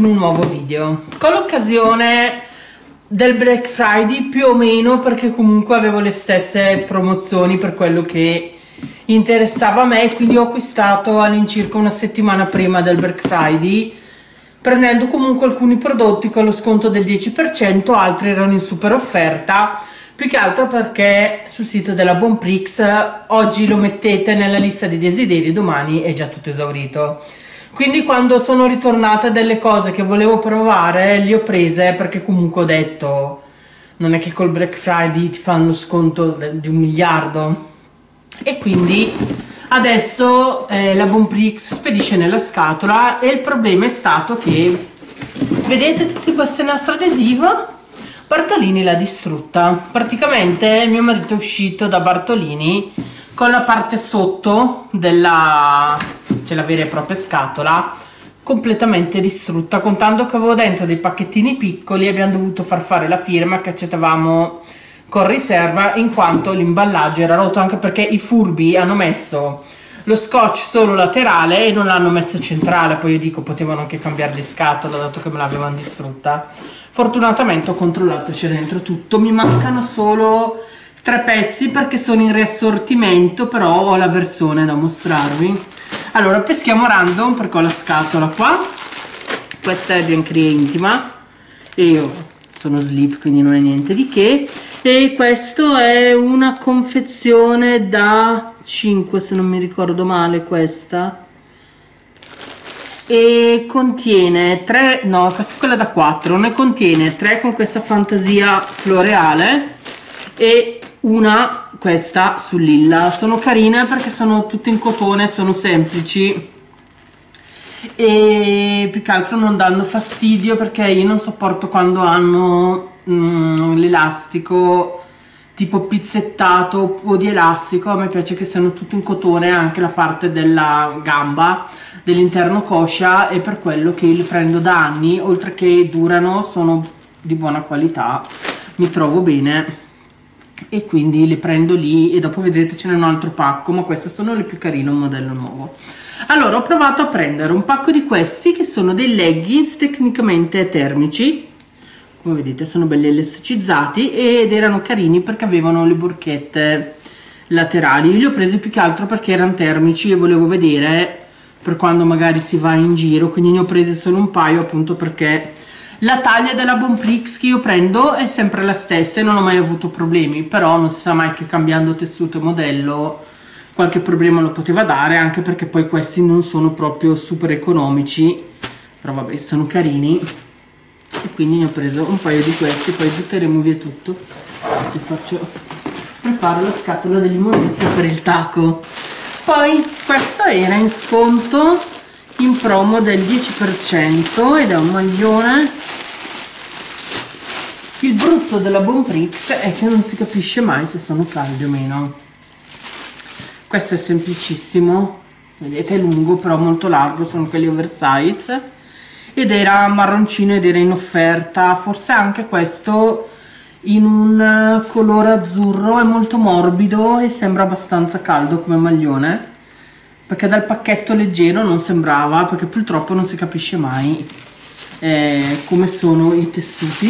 in un nuovo video con l'occasione del Black Friday, più o meno, perché comunque avevo le stesse promozioni per quello che interessava a me, quindi ho acquistato all'incirca una settimana prima del Black Friday, prendendo comunque alcuni prodotti con lo sconto del 10%, altri erano in super offerta, più che altro perché sul sito della Bonprix oggi lo mettete nella lista dei desideri, domani è già tutto esaurito. Quindi quando sono ritornate delle cose che volevo provare le ho prese, perché comunque ho detto non è che col Black Friday ti fanno sconto di 1 miliardo, e quindi adesso la Bonprix spedisce nella scatola. E il problema è stato che, vedete tutti questi nastri adesivi, Bartolini l'ha distrutta. Praticamente mio marito è uscito da Bartolini con la parte sotto della, cioè la vera e propria scatola, completamente distrutta, contando che avevo dentro dei pacchettini piccoli. Abbiamo dovuto far fare la firma che accettavamo con riserva, in quanto l'imballaggio era rotto, anche perché i furbi hanno messo lo scotch solo laterale e non l'hanno messo centrale. Poi io dico, potevano anche cambiare di scatola dato che me l'avevano distrutta. Fortunatamente ho controllato, c'è dentro tutto, mi mancano solo 3 pezzi perché sono in riassortimento, però ho la versione da mostrarvi. Allora, peschiamo random perché ho la scatola qua. Questa è Biancheria Intima e io sono slip, quindi non è niente di che. E questo è una confezione da 5, se non mi ricordo male, questa, e contiene 3, no, questa è quella da 4, ne contiene 3 con questa fantasia floreale e una questa su lilla. Sono carine perché sono tutte in cotone, sono semplici e più che altro non danno fastidio, perché io non sopporto quando hanno l'elastico tipo pizzettato o di elastico. A me piace che siano tutte in cotone, anche la parte della gamba, dell'interno coscia, e per quello che li prendo da anni, oltre che durano, sono di buona qualità, mi trovo bene e quindi li prendo lì. E dopo vedete ce n'è un altro pacco, ma queste sono le più carine, un modello nuovo. Allora ho provato a prendere un pacco di questi che sono dei leggings tecnicamente termici, come vedete sono belli elasticizzati ed erano carini perché avevano le borchette laterali. Io li ho presi più che altro perché erano termici e volevo vedere per quando magari si va in giro, quindi ne ho presi solo un paio, appunto perché la taglia della Bonprix che io prendo è sempre la stessa e non ho mai avuto problemi, però non si sa mai che cambiando tessuto e modello qualche problema lo poteva dare, anche perché poi questi non sono proprio super economici, però vabbè sono carini e quindi ne ho preso un paio di questi. Poi butteremo via tutto, ci preparo la scatola dell'immondizia per il taco. Poi questo era in sconto, in promo del 10%, ed è un maglione. Il brutto della Bonprix è che non si capisce mai se sono caldi o meno. Questo è semplicissimo, vedete, è lungo però molto largo, sono quelli oversize, ed era marroncino ed era in offerta. Forse anche questo in un colore azzurro, è molto morbido e sembra abbastanza caldo come maglione, perché dal pacchetto leggero non sembrava, perché purtroppo non si capisce mai come sono i tessuti.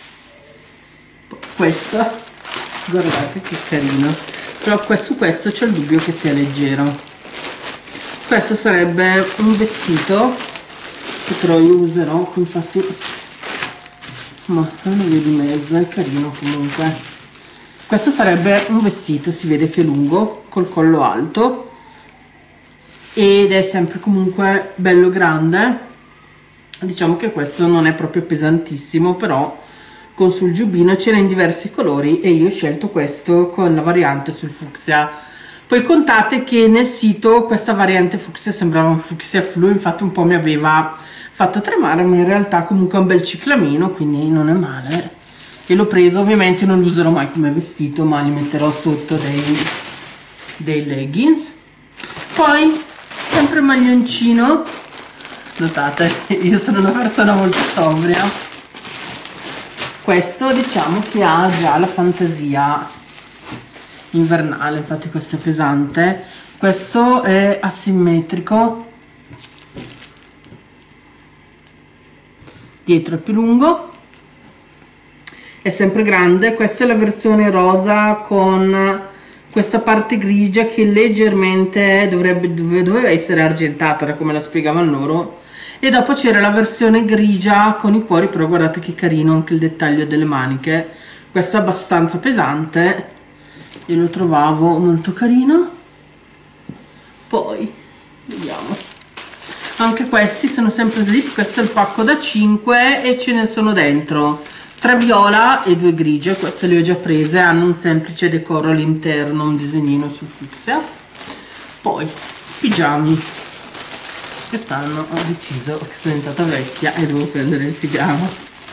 Questo, guardate che carino, però su questo c'è il dubbio che sia leggero. Questo sarebbe un vestito che però io userò, infatti, ma non è via di mezzo, è carino comunque. Questo sarebbe un vestito, si vede che è lungo, col collo alto, ed è sempre comunque bello grande. Diciamo che questo non è proprio pesantissimo, però con sul giubbino c'era in diversi colori e io ho scelto questo con la variante sul fucsia. Poi contate che nel sito questa variante fucsia sembrava un fucsia flu, infatti un po' mi aveva fatto tremare, ma in realtà comunque è un bel ciclamino, quindi non è male. E l'ho preso, ovviamente non lo userò mai come vestito, ma li metterò sotto dei leggings. Poi sempre maglioncino, notate io sono una persona molto sobria. Questo diciamo che ha già la fantasia invernale, infatti questo è pesante, questo è asimmetrico dietro è più lungo, è sempre grande. Questa è la versione rosa con questa parte grigia che leggermente doveva essere argentata da come la spiegavano loro, e dopo c'era la versione grigia con i cuori, però guardate che carino anche il dettaglio delle maniche. Questo è abbastanza pesante e lo trovavo molto carino. Poi vediamo, anche questi sono sempre slip. Questo è il pacco da 5 e ce ne sono dentro 3 viola e 2 grigie. Queste le ho già prese, hanno un semplice decoro all'interno, un disegnino sul fucsia. Poi pigiami, quest'anno ho deciso che sono diventata vecchia e devo prendere il pigiama,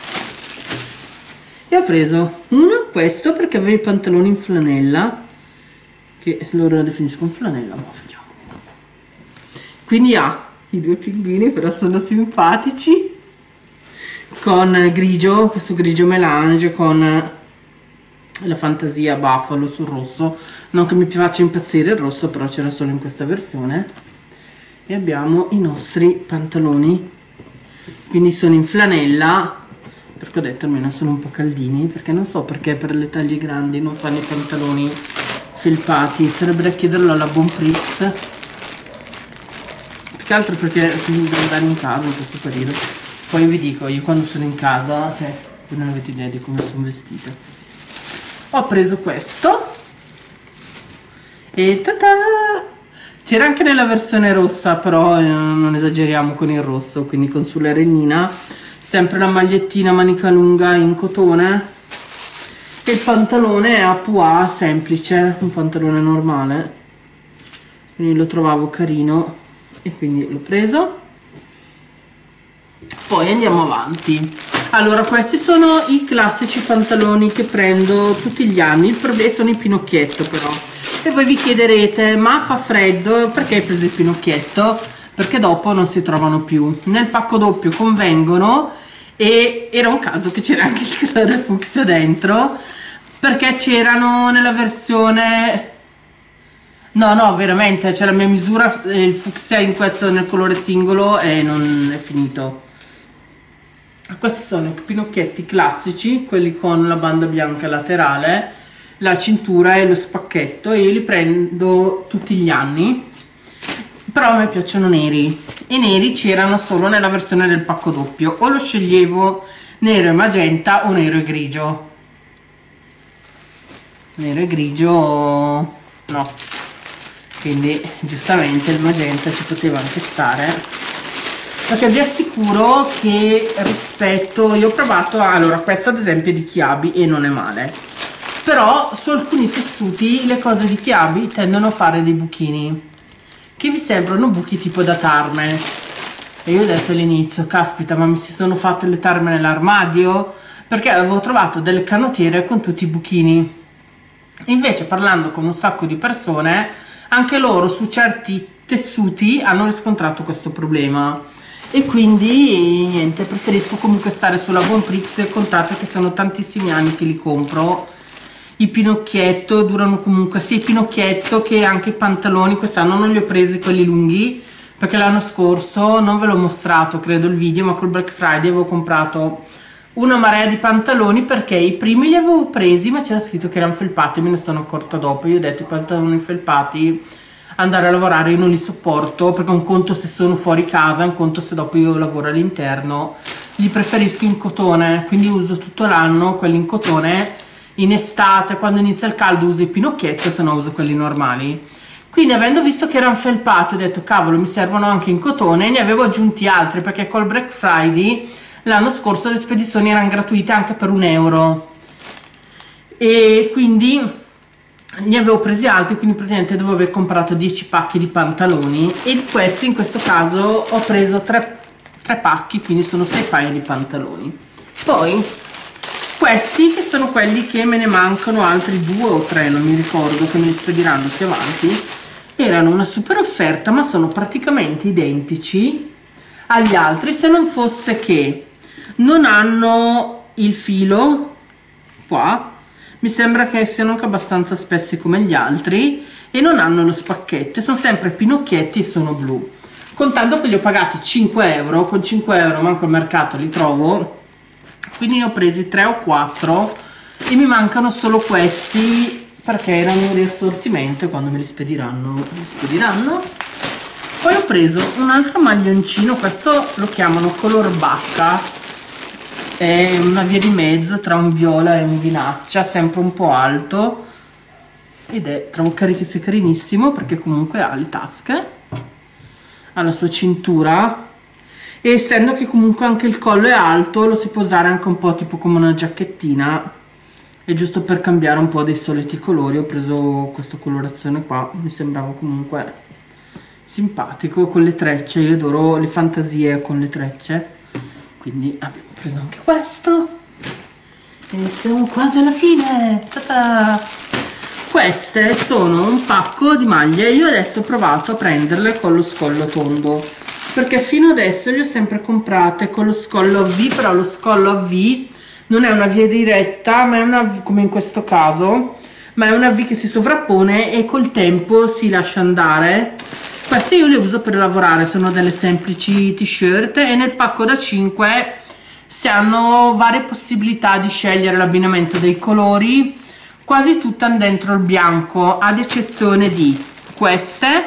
e ho preso questo perché avevo i pantaloni in flanella, che loro la definiscono flanella, ma vediamo. Quindi ha i 2 pinguini, però sono simpatici, con grigio, questo grigio melange con la fantasia buffalo sul rosso. Non che mi piace impazzire il rosso, però c'era solo in questa versione. E abbiamo i nostri pantaloni, quindi sono in flanella, perché ho detto almeno sono un po' caldini, perché non so perché per le taglie grandi non fanno i pantaloni felpati. Sarebbe da chiederlo alla Bonprix, più che altro perché devo andare in casa in questo periodo. Poi vi dico, io quando sono in casa, cioè, voi non avete idea di come sono vestita. Ho preso questo e ta-ta! C'era anche nella versione rossa, però non esageriamo con il rosso, quindi con sulla rennina. Sempre la magliettina manica lunga in cotone e il pantalone è a pois semplice, un pantalone normale, quindi lo trovavo carino e quindi l'ho preso. Poi andiamo avanti. Allora, questi sono i classici pantaloni che prendo tutti gli anni. Il problema sono i pinocchietto, però. E voi vi chiederete, ma fa freddo, perché hai preso il pinocchietto? Perché dopo non si trovano più. Nel pacco doppio convengono, e era un caso che c'era anche il colore fucsia dentro, perché c'erano nella versione... No, veramente, c'è la mia misura, il fucsia in questo nel colore singolo e non è finito. Questi sono i pinocchietti classici, quelli con la banda bianca laterale, la cintura e lo spacchetto, e io li prendo tutti gli anni, però a me piacciono neri. I neri c'erano solo nella versione del pacco doppio, o lo sceglievo nero e magenta o nero e grigio. Nero e grigio no, quindi giustamente il magenta ci poteva anche stare, perché vi assicuro che rispetto, io ho provato, allora questo ad esempio è di Kiabi e non è male, però su alcuni tessuti le cose di Kiabi tendono a fare dei buchini che vi sembrano buchi tipo da tarme, e io ho detto all'inizio, caspita, ma mi si sono fatte le tarme nell'armadio, perché avevo trovato delle canottiere con tutti i buchini. Invece, parlando con un sacco di persone, anche loro su certi tessuti hanno riscontrato questo problema, e quindi niente, preferisco comunque stare sulla Bonprix, e contate che sono tantissimi anni che li compro. I pinocchietto durano comunque, sia i pinocchietto che anche i pantaloni. Quest'anno non li ho presi quelli lunghi, perché l'anno scorso, non ve l'ho mostrato credo il video, ma col Black Friday avevo comprato una marea di pantaloni, perché i primi li avevo presi ma c'era scritto che erano felpati e me ne sono accorta dopo. Io ho detto, i pantaloni felpati, andare a lavorare io non li sopporto, perché un conto se sono fuori casa, un conto se dopo io lavoro all'interno. Li preferisco in cotone, quindi uso tutto l'anno quelli in cotone. In estate, quando inizia il caldo, uso i pinocchietto, se no uso quelli normali. Quindi, avendo visto che erano felpati, ho detto cavolo, mi servono anche in cotone, e ne avevo aggiunti altri, perché col Black Friday l'anno scorso le spedizioni erano gratuite anche per €1, e quindi ne avevo presi altri, quindi praticamente dovevo aver comprato 10 pacchi di pantaloni, e di questi in questo caso ho preso 3 pacchi, quindi sono 6 paia di pantaloni. Poi questi, che sono quelli che me ne mancano altri 2 o 3, non mi ricordo, che me li spediranno più avanti, erano una super offerta, ma sono praticamente identici agli altri, se non fosse che non hanno il filo qua, mi sembra che siano anche abbastanza spessi come gli altri, e non hanno lo spacchetto, e sono sempre pinocchietti e sono blu. contando che li ho pagati 5 euro, con 5 euro manco al mercato li trovo, quindi ne ho presi 3 o 4 e mi mancano solo questi perché erano di assortimento e quando me li spediranno, li spediranno. Poi ho preso un altro maglioncino, questo lo chiamano color bacca, è una via di mezzo tra un viola e un vinaccia, sempre un po' alto, ed è, trovo carinissimo perché comunque ha le tasche, ha la sua cintura e essendo che comunque anche il collo è alto lo si può usare anche un po' tipo come una giacchettina, e giusto per cambiare un po' dei soliti colori ho preso questa colorazione qua, mi sembrava comunque simpatico con le trecce, io adoro le fantasie con le trecce, quindi abbiamo preso anche questo e siamo quasi alla fine. Ta-ta! Queste sono un pacco di maglie, io adesso ho provato a prenderle con lo scollo tondo perché fino adesso le ho sempre comprate con lo scollo a V, però lo scollo a V non è una via diretta ma è una V, come in questo caso, ma è una V che si sovrappone e col tempo si lascia andare. Queste io le uso per lavorare, sono delle semplici t-shirt e nel pacco da 5 si hanno varie possibilità di scegliere l'abbinamento dei colori, quasi tutte hanno dentro il bianco ad eccezione di queste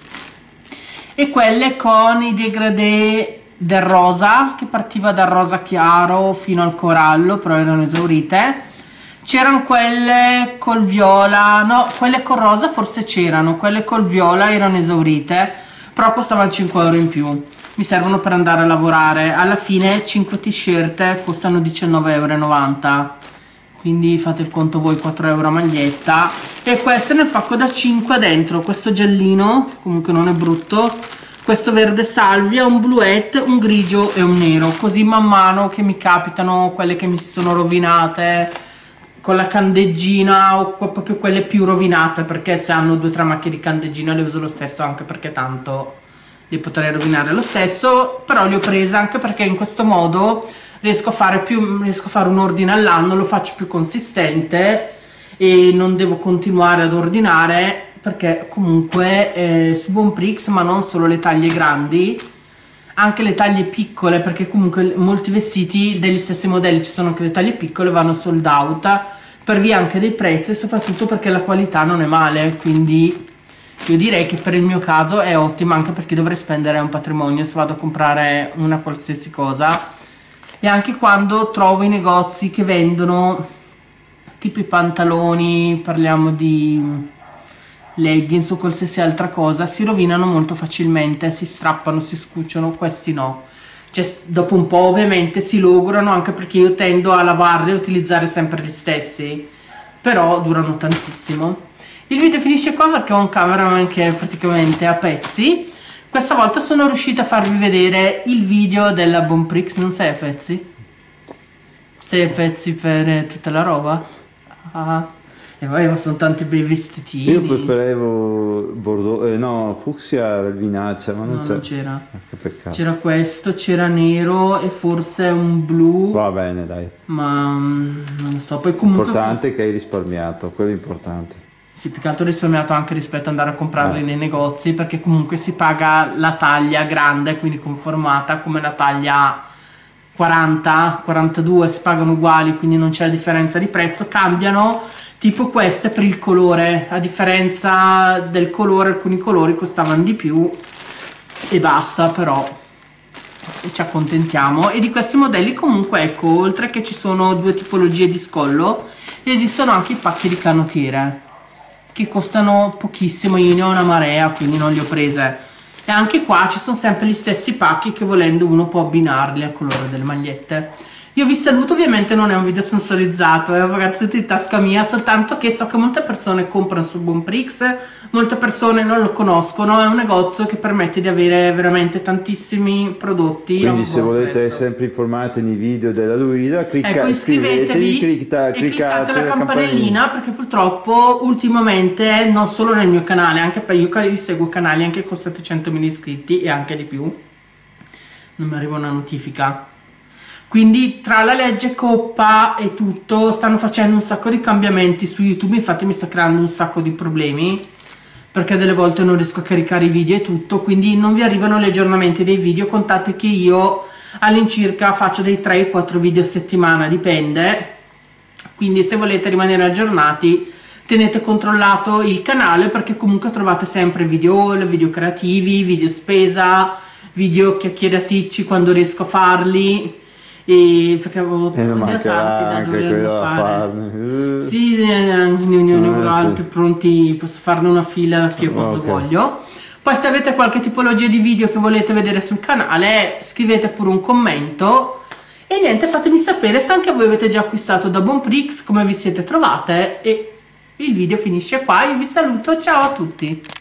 e quelle con i degradé del rosa, che partiva dal rosa chiaro fino al corallo, però erano esaurite. C'erano quelle col viola, no, quelle col rosa forse c'erano, quelle col viola erano esaurite, però costavano 5 euro in più. Mi servono per andare a lavorare. Alla fine 5 t-shirt costano 19,90 euro, quindi fate il conto voi, 4 euro a maglietta. E queste nel pacco da 5 dentro questo giallino, che comunque non è brutto, questo verde salvia, un bluette, un grigio e un nero, così man mano che mi capitano quelle che mi si sono rovinate con la candeggina o proprio quelle più rovinate, perché se hanno 2 o 3 macchie di candeggina le uso lo stesso, anche perché tanto li potrei rovinare lo stesso, però li ho prese anche perché in questo modo riesco a fare un ordine all'anno, lo faccio più consistente e non devo continuare ad ordinare, perché comunque su Bonprix, ma non solo le taglie grandi, anche le taglie piccole, perché comunque molti vestiti degli stessi modelli, ci sono anche le taglie piccole, vanno sold out per via anche dei prezzi e soprattutto perché la qualità non è male, quindi io direi che per il mio caso è ottima, anche perché dovrei spendere un patrimonio se vado a comprare una qualsiasi cosa. E anche quando trovo i negozi che vendono tipo i pantaloni, parliamo di leggings o qualsiasi altra cosa, si rovinano molto facilmente, si strappano, si scucciano. Questi no, cioè dopo un po' ovviamente si logorano, anche perché io tendo a lavarli e utilizzare sempre gli stessi, però durano tantissimo. Il video finisce qua perché ho un cameraman che è praticamente a pezzi. Questa volta sono riuscita a farvi vedere il video della Bonprix. Non sei a pezzi? Sei a pezzi per tutta la roba? Ah. E poi ma sono tanti bei vestitini. Io preferivo bordeaux, no, fucsia del vinaccia, ma non No, non c'era. Che peccato. C'era questo, c'era nero e forse un blu, Va bene, dai. ma non lo so. Poi comunque L'importante è che hai risparmiato, quello è importante. sì, più che altro ho risparmiato anche rispetto ad andare a comprarli nei negozi, perché comunque si paga la taglia grande, quindi conformata, come la taglia 40, 42 si pagano uguali, quindi non c'è differenza di prezzo. Cambiano tipo queste per il colore, a differenza del colore alcuni colori costavano di più e basta, però ci accontentiamo. E di questi modelli comunque ecco, oltre che ci sono 2 tipologie di scollo, esistono anche i pacchi di canottiere che costano pochissimo, io ne ho una marea quindi non li ho prese. E anche qua ci sono sempre gli stessi pacchi che volendo uno può abbinarli al colore delle magliette. Io vi saluto, ovviamente non è un video sponsorizzato, ragazzi, di tasca mia, soltanto che so che molte persone comprano su Bonprix, molte persone non lo conoscono, è un negozio che permette di avere veramente tantissimi prodotti. Quindi se volete essere sempre informati nei video della Luisa, ecco, iscrivetevi e cliccate la campanellina, perché purtroppo ultimamente, non solo nel mio canale, anche per io seguo canali anche con 700.000 iscritti e anche di più, non mi arriva una notifica. Quindi tra la legge Coppa e tutto stanno facendo un sacco di cambiamenti su YouTube, infatti mi sta creando un sacco di problemi, perché delle volte non riesco a caricare i video e tutto, quindi non vi arrivano gli aggiornamenti dei video. Contate che io all'incirca faccio dei 3-4 video a settimana, dipende, quindi se volete rimanere aggiornati tenete controllato il canale, perché comunque trovate sempre video haul, video creativi, video spesa, video chiacchieraticci quando riesco a farli, e perché avevo E non tanti mancherà da anche dover quello da fare. farne. Sì, ne avrò Sì. altri pronti, posso farne una fila anche io quando Ok. voglio. Poi se avete qualche tipologia di video che volete vedere sul canale, scrivete pure un commento. E niente, fatemi sapere se anche voi avete già acquistato da Bonprix, come vi siete trovate. E il video finisce qua, io vi saluto, ciao a tutti!